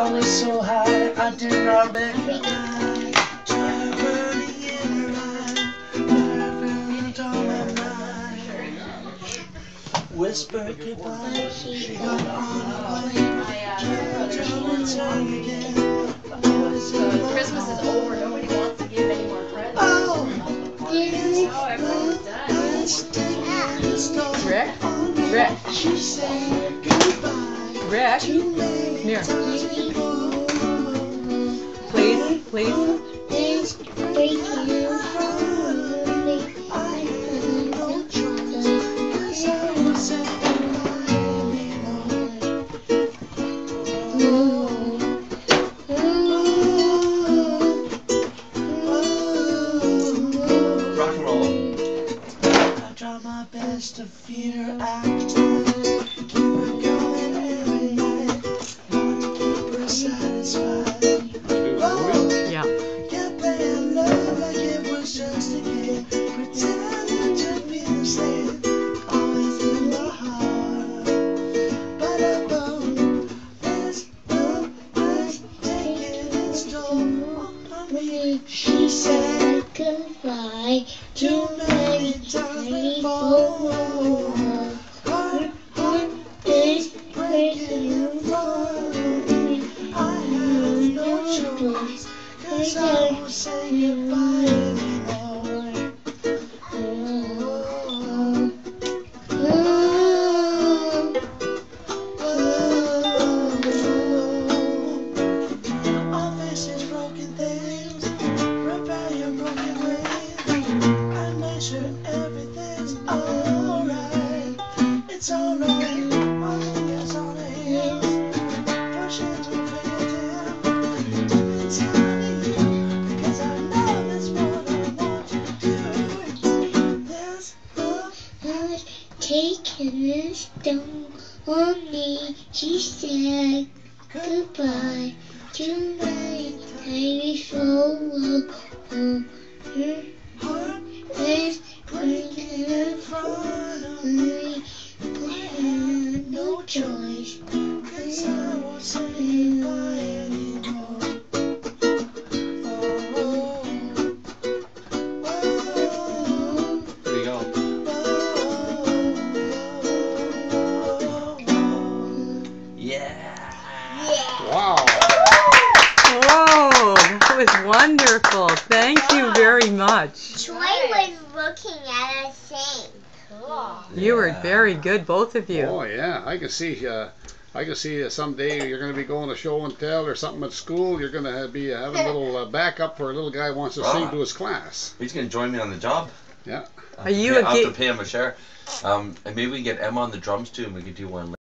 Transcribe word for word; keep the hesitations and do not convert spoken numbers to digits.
I was so high, I did not recognize. Traveling in her eyes, perfect on my mind. Whispered goodbye, she got on a plane. Can't return again. Christmas is over. Nobody wants to give any more presents. Oh, No, everyone's done. Rick? Rick? she said goodbye. Rick? Here. Please, please. It's breaking from me. I had no choice, 'cause I was saying Rock and roll. I try my best to feed her appetite, keep her going every night, want to keep her satisfied. Oh, Yeah. kept playing love like it was just a game, pretending to be the same, always in my heart. But I know this love has taken its toll on me. She said goodbye too many times before. Heart, heart is breaking and falling. I have no choice, 'cause I won't say goodbye anymore. All this is broken things, repair your broken ways. I make sure everything's alright. It's alright, all the years on the hills, pushing to figure down. It's telling you, because I know that's what I want to do. This love has taken its toll on me. She said goodbye too many times before. heart It's breaking in front of me. I had no choice, 'Cause I won't say goodbye anymore. Oh, oh, oh, There you go. oh, Yeah. Wow. Whoa, that was wonderful. Thank you very much. Troy was looking at us saying, Cool. You were very good, both of you. Oh yeah, I can see. Uh, I can see uh, someday you're going to be going to show and tell or something at school. You're going to have, be having a little uh, backup for a little guy who wants to sing Right. to his class. He's gonna join me on the job. Yeah. I'll Are you pay, a I'll have ga- to pay him a share. Um, and maybe we can get Emma on the drums too, and we could do one.